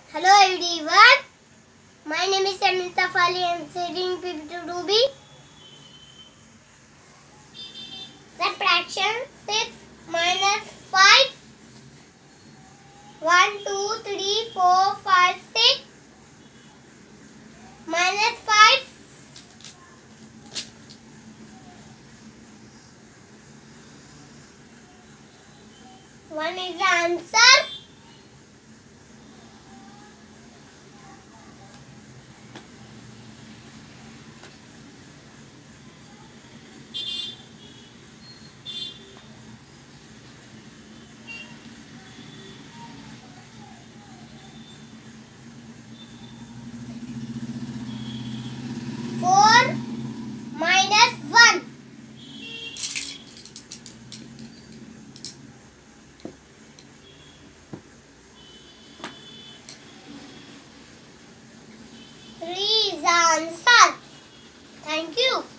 Hello everyone, my name is Syed Mustafa Ali. I am studying PP2B. Subtraction 6 minus 5. 1, 2, 3, 4, 5, 6. Minus 5. 1 is the answer. Minus 1. 3 is the answer. Thank you.